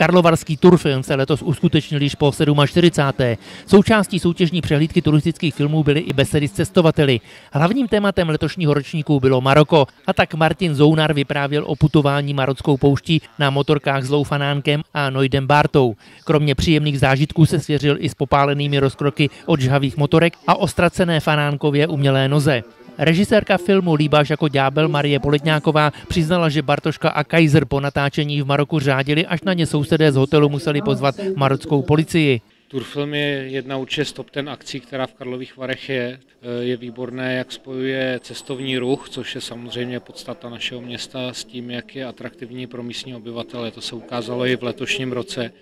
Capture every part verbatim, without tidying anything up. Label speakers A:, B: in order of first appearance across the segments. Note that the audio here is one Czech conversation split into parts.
A: Karlovarský turfilm se letos uskutečnil již po čtyřicáté sedmé Součástí soutěžní přehlídky turistických filmů byly i besedy s cestovateli. Hlavním tématem letošního ročníku bylo Maroko, a tak Martin Zounar vyprávěl o putování marockou pouští na motorkách s Lou Fanánkem a Noidem Bártou. Kromě příjemných zážitků se svěřil i s popálenými rozkroky od žhavých motorek a o ztracené Fanánkově umělé noze. Režisérka filmu Líbáš jako ďábel Marie Poledňáková přiznala, že Bartoška a Kaiser po natáčení v Maroku řádili, až na ně sousedé z hotelu museli pozvat marockou policii.
B: Turfilm je jedna určitě z top ten akcí, která v Karlových Varech je. Je výborné, jak spojuje cestovní ruch, což je samozřejmě podstata našeho města, s tím, jak je atraktivní pro místní obyvatele. To se ukázalo i v letošním roce,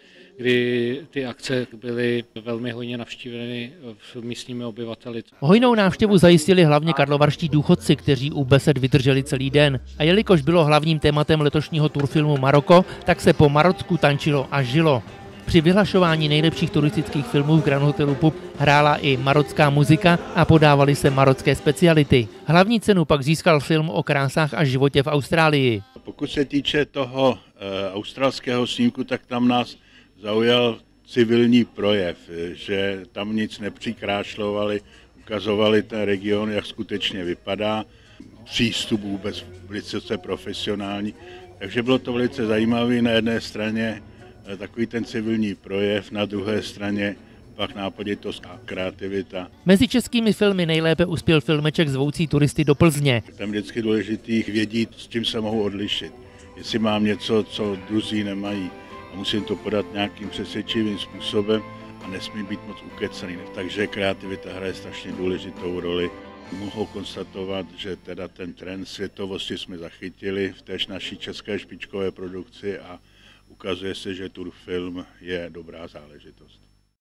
B: kdy ty akce byly velmi hojně navštíveny místními obyvateli.
A: Hojnou návštěvu zajistili hlavně karlovarští důchodci, kteří u besed vydrželi celý den. A jelikož bylo hlavním tématem letošního turfilmu Maroko, tak se po Marocku tančilo a žilo. Při vyhlašování nejlepších turistických filmů v Grand Hotelu Pub hrála i marocká muzika a podávaly se marocké speciality. Hlavní cenu pak získal film o krásách a životě v Austrálii.
C: Pokud se týče toho e, australského snímku, tak tam nás zaujal civilní projev, že tam nic nepřikrášlovali, ukazovali ten region, jak skutečně vypadá, přístup vůbec velice profesionální. Takže bylo to velice zajímavé, na jedné straně takový ten civilní projev, na druhé straně pak nápaditost a kreativita.
A: Mezi českými filmy nejlépe uspěl filmeček zvoucí turisty do Plzně.
C: Tam vždycky důležitý vědět, s čím se mohu odlišit. Jestli mám něco, co druzí nemají, a musím to podat nějakým přesvědčivým způsobem a nesmí být moc ukecaný. Takže kreativita hraje strašně důležitou roli. Mohu konstatovat, že teda ten trend světovosti jsme zachytili v též naší české špičkové produkci a ukazuje se, že turfilm je dobrá záležitost.